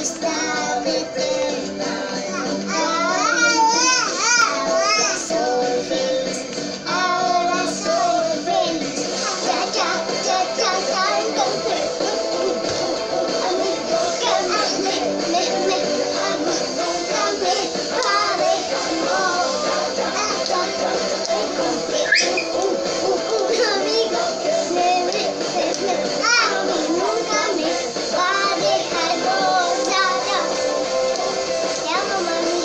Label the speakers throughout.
Speaker 1: amistad eterna. Ahora soy feliz, ahora soy feliz. Ya, ya, ya, ya, ya, encontré un amigo que me ama, nunca me va a dejar, no. Encontré un amigo que me ama, nunca me va a dejar, no. Ya, ya. Te amo, mami.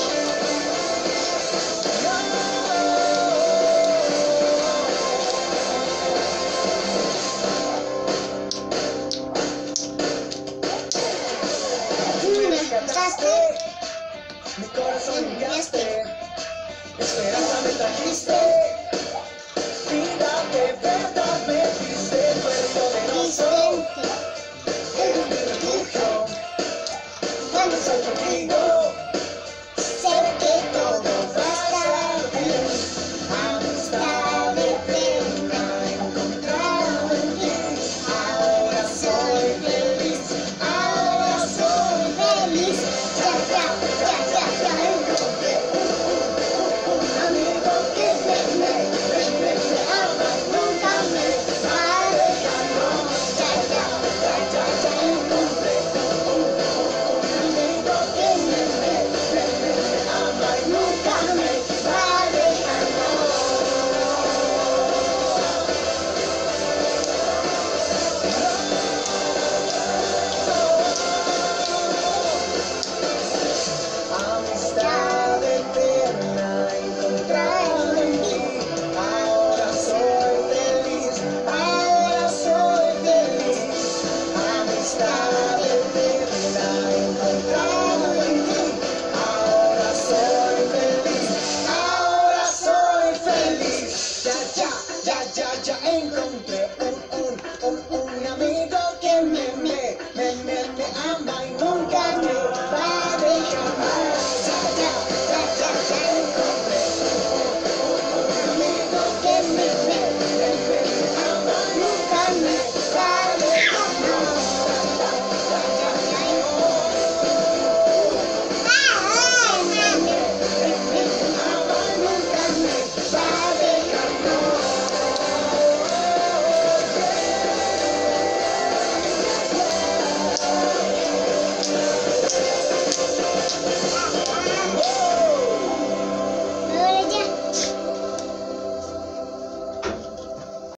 Speaker 1: Me gustaste,
Speaker 2: Mi corazón
Speaker 1: me
Speaker 2: enviaste,
Speaker 1: enviaste.
Speaker 2: esperanza me trajiste, vida de verdad me diste, tú eres poderoso,
Speaker 1: Vicente,
Speaker 2: eres mi refugio,
Speaker 1: bueno,
Speaker 2: soy tu